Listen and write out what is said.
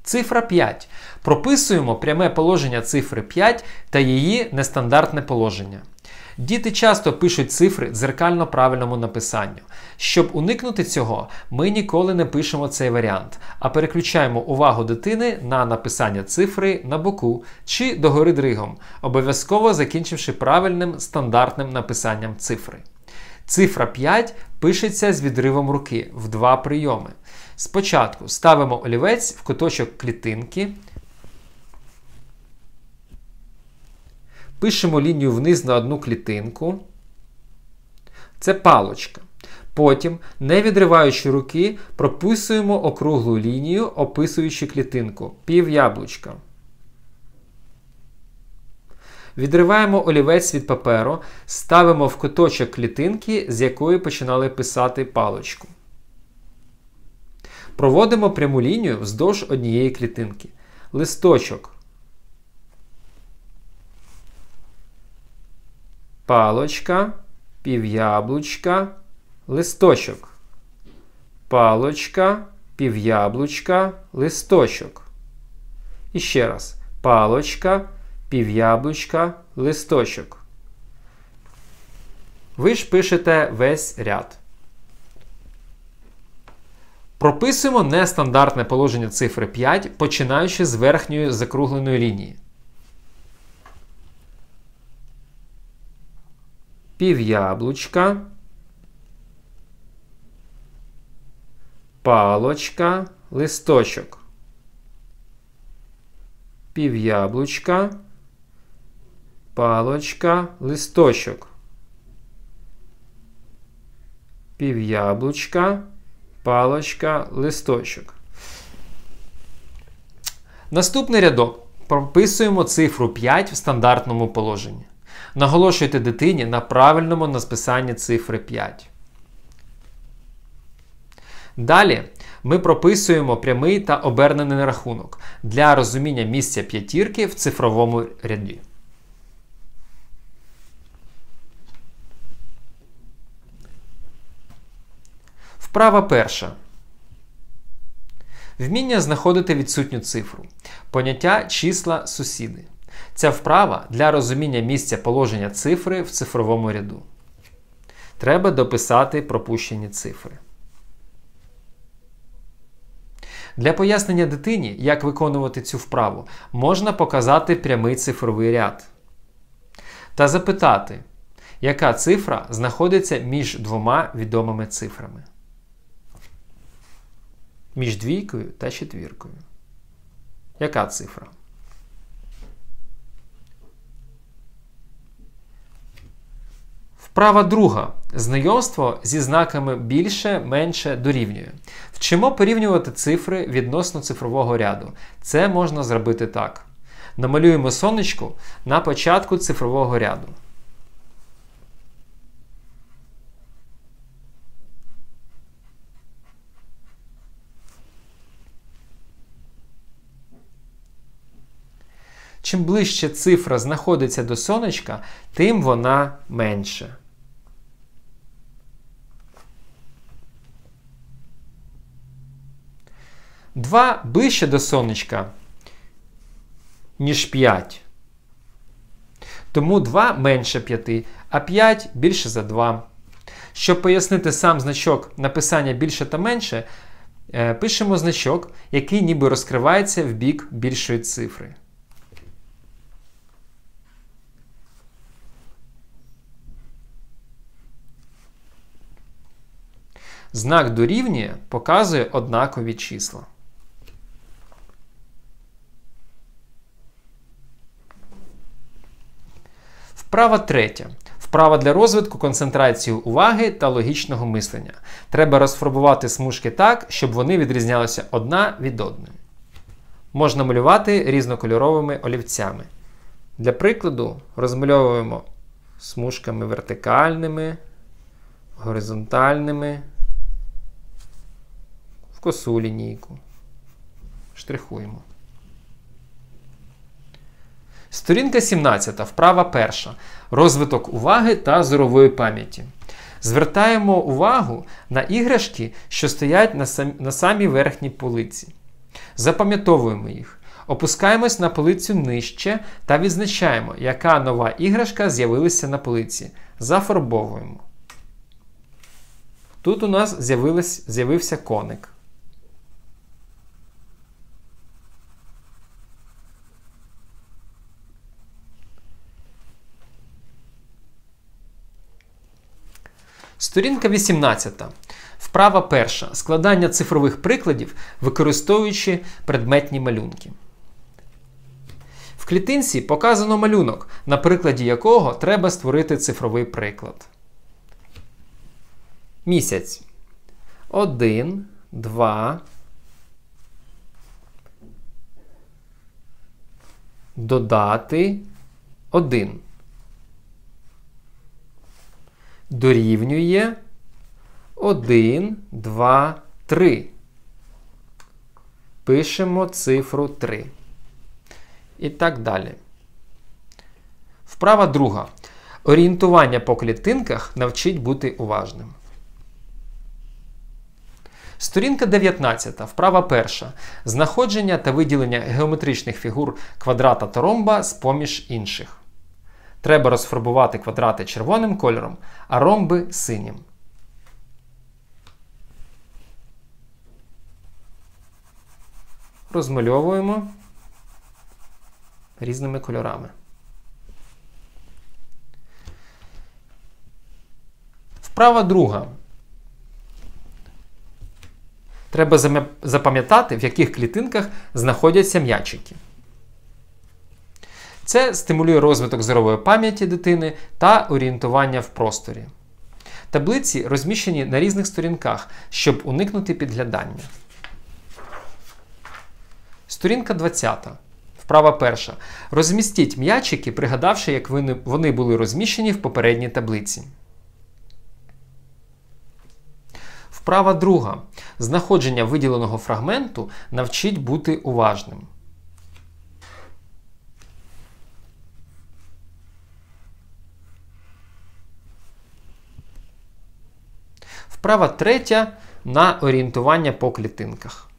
Цифра 5. Прописуємо пряме положення цифри 5 та її нестандартне положення. Діти часто пишуть цифри дзеркально правильному написанню. Щоб уникнути цього, ми ніколи не пишемо цей варіант, а переключаємо увагу дитини на написання цифри на боку чи догори дригом, обов'язково закінчивши правильним стандартним написанням цифри. Цифра 5 пишеться з відривом руки в 2 прийоми. Спочатку ставимо олівець в куточок клітинки, пишемо лінію вниз на одну клітинку. Це паличка. Потім, не відриваючи руки, прописуємо округлу лінію, описуючи клітинку. Півяблучка. Відриваємо олівець від паперу, ставимо в куточок клітинки, з якої починали писати паличку. Проводимо пряму лінію вздовж однієї клітинки. Листочок. Палочка, півяблучка, листочок. Палочка, півяблучка, листочок. І ще раз. Палочка, півяблучка, листочок. Ви ж пишете весь ряд. Прописуємо нестандартне положення цифри 5, починаючи з верхньої закругленої лінії. Півяблучка, палочка, листочок. Півяблучка, палочка, листочок. Півяблучка, палочка, листочок. Наступний рядок. Прописуємо цифру 5 в стандартному положенні. Наголошуйте дитині на правильному написанні цифри 5. Далі ми прописуємо прямий та обернений рахунок для розуміння місця п'ятірки в цифровому ряді. Вправа перша. Вміння знаходити відсутню цифру. Поняття числа-сусіди. Ця вправа для розуміння місця положення цифри в цифровому ряду. Треба дописати пропущені цифри. Для пояснення дитині, як виконувати цю вправу, можна показати прямий цифровий ряд. Та запитати, яка цифра знаходиться між двома відомими цифрами. Між двійкою та четвіркою. Яка цифра? Вправа друга. Знайомство зі знаками більше, менше дорівнює. Вчимо порівнювати цифри відносно цифрового ряду. Це можна зробити так. Намалюємо сонечко на початку цифрового ряду. Чим ближче цифра знаходиться до сонечка, тим вона менше. Два ближче до сонечка, ніж 5. Тому 2 менше 5, а 5 більше за 2. Щоб пояснити сам значок написання більше та менше, пишемо значок, який ніби розкривається в бік більшої цифри. Знак дорівнює показує однакові числа. Вправа третя. Вправа для розвитку концентрації уваги та логічного мислення. Треба розфарбувати смужки так, щоб вони відрізнялися одна від одної. Можна малювати різнокольоровими олівцями. Для прикладу розмальовуємо смужками вертикальними, горизонтальними, в косу лінійку. Штрихуємо. Сторінка 17. Вправа перша. Розвиток уваги та зорової пам'яті. Звертаємо увагу на іграшки, що стоять на самій верхній полиці. Запам'ятовуємо їх. Опускаємось на полицю нижче та відзначаємо, яка нова іграшка з'явилася на полиці. Зафарбовуємо. Тут у нас з'явився коник. Сторінка 18. Вправа перша. Складання цифрових прикладів, використовуючи предметні малюнки. В клітинці показано малюнок, на прикладі якого треба створити цифровий приклад. Місяць. 1, 2. Додати 1. Дорівнює 1, 2, 3. Пишемо цифру 3. І так далі. Вправа друга. Орієнтування по клітинках навчить бути уважним. Сторінка 19. Вправа перша. Знаходження та виділення геометричних фігур квадрата та ромба з-поміж інших. Треба розфарбувати квадрати червоним кольором, а ромби синім. Розмальовуємо різними кольорами. Вправа друга. Треба запам'ятати, в яких клітинках знаходяться м'ячики. Це стимулює розвиток зорової пам'яті дитини та орієнтування в просторі. Таблиці розміщені на різних сторінках, щоб уникнути підглядання. Сторінка 20. Вправа перша. Розмістіть м'ячики, пригадавши, як вони були розміщені в попередній таблиці. Вправа друга. Знаходження виділеного фрагменту навчить бути уважним. Вправа третя на орієнтування по клітинках.